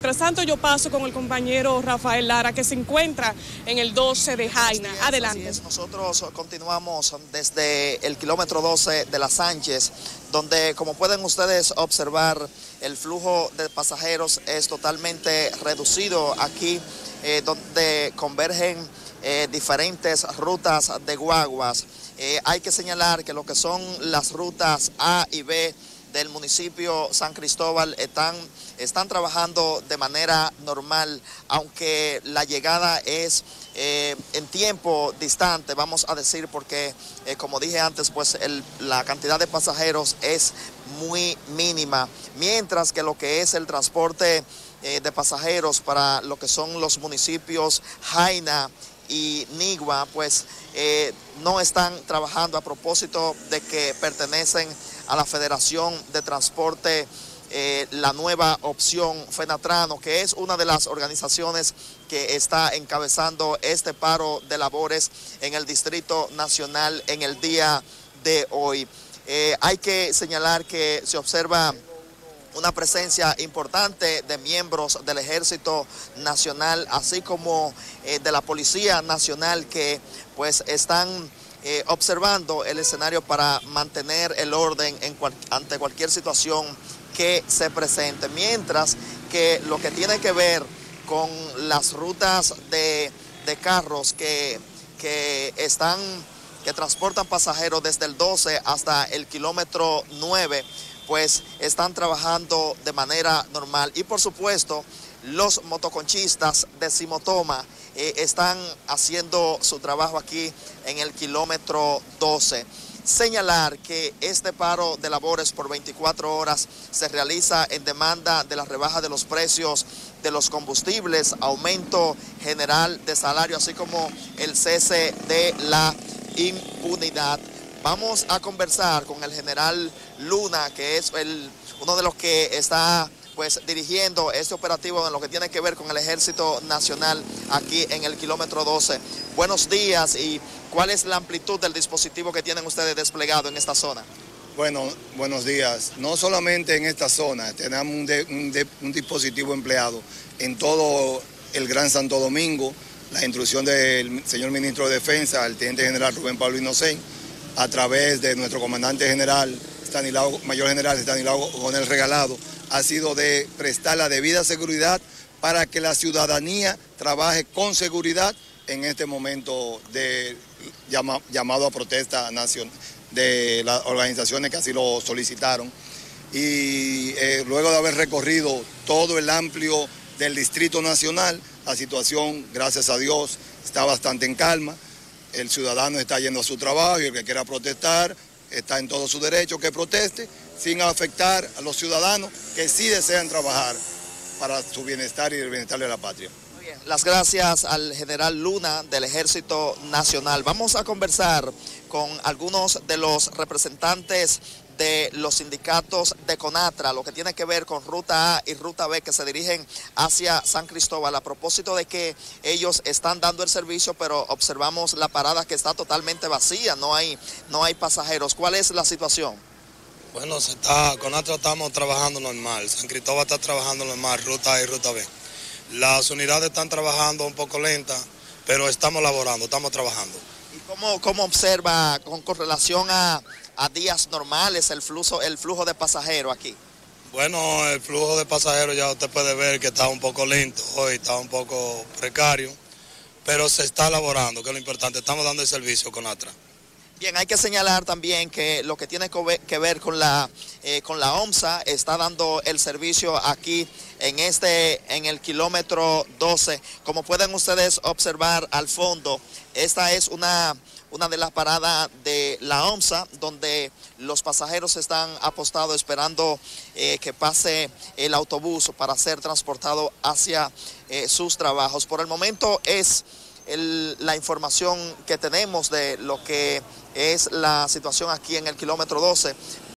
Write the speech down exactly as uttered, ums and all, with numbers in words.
Mientras tanto, yo paso con el compañero Rafael Lara, que se encuentra en el doce de Jaina. Así es, Adelante. así es. Nosotros continuamos desde el kilómetro doce de la Sánchez, donde, como pueden ustedes observar, el flujo de pasajeros es totalmente reducido aquí, eh, donde convergen eh, diferentes rutas de guaguas. Eh, hay que señalar que lo que son las rutas A y B del municipio San Cristóbal están, están trabajando de manera normal, aunque la llegada es eh, en tiempo distante, vamos a decir, porque eh, como dije antes, pues el, la cantidad de pasajeros es muy mínima, mientras que lo que es el transporte eh, de pasajeros para lo que son los municipios Jaina y Nigua, pues eh, no están trabajando, a propósito de que pertenecen a la Federación de Transporte, eh, la nueva opción FENATRANO, que es una de las organizaciones que está encabezando este paro de labores en el Distrito Nacional en el día de hoy. Eh, hay que señalar que se observa una presencia importante de miembros del Ejército Nacional, así como eh, de la Policía Nacional, que pues están eh, observando el escenario para mantener el orden en cual, ante cualquier situación que se presente. Mientras que lo que tiene que ver con las rutas de, de carros que, que están, que transportan pasajeros desde el doce hasta el kilómetro nueve, pues están trabajando de manera normal. Y por supuesto, los motoconchistas de Cimotoma eh, están haciendo su trabajo aquí en el kilómetro doce. Señalar que este paro de labores por veinticuatro horas se realiza en demanda de la rebaja de los precios de los combustibles, aumento general de salario, así como el cese de la impunidad. Vamos a conversar con el general Luna, que es el, uno de los que está pues dirigiendo este operativo en lo que tiene que ver con el Ejército Nacional aquí en el kilómetro doce. Buenos días, y ¿cuál es la amplitud del dispositivo que tienen ustedes desplegado en esta zona? Bueno, buenos días. No solamente en esta zona, tenemos un, de, un, de, un dispositivo empleado en todo el Gran Santo Domingo, la instrucción del señor Ministro de Defensa, el Teniente General Rubén Pablo Inocén, a través de nuestro comandante general, Stanislao, Mayor General Stanislao Gonel Regalado, ha sido de prestar la debida seguridad para que la ciudadanía trabaje con seguridad en este momento de llama, llamado a protesta nacional de las organizaciones que así lo solicitaron. Y eh, luego de haber recorrido todo el amplio del Distrito Nacional, la situación, gracias a Dios, está bastante en calma. El ciudadano está yendo a su trabajo y el que quiera protestar está en todo su derecho que proteste, sin afectar a los ciudadanos que sí desean trabajar para su bienestar y el bienestar de la patria. Muy bien. Las gracias al general Luna del Ejército Nacional. Vamos a conversar con algunos de los representantes de los sindicatos de CONATRA, lo que tiene que ver con Ruta A y Ruta B, que se dirigen hacia San Cristóbal, a propósito de que ellos están dando el servicio, pero observamos la parada que está totalmente vacía, no hay, no hay pasajeros. ¿Cuál es la situación? Bueno, se está, CONATRA estamos trabajando normal, San Cristóbal está trabajando normal, Ruta A y Ruta B. Las unidades están trabajando un poco lentas, pero estamos laborando, estamos trabajando. ¿Y cómo, cómo observa con, con relación a a días normales el flujo, el flujo de pasajeros aquí? Bueno, el flujo de pasajeros ya usted puede ver que está un poco lento hoy, está un poco precario, pero se está elaborando, que es lo importante, estamos dando el servicio con CONATRA. Bien, hay que señalar también que lo que tiene que ver con la, eh, con la OMSA está dando el servicio aquí en, este, en el kilómetro doce. Como pueden ustedes observar al fondo, esta es una, una de las paradas de la OMSA, donde los pasajeros están apostados esperando eh, que pase el autobús para ser transportado hacia eh, sus trabajos. Por el momento es El, la información que tenemos de lo que es la situación aquí en el kilómetro doce.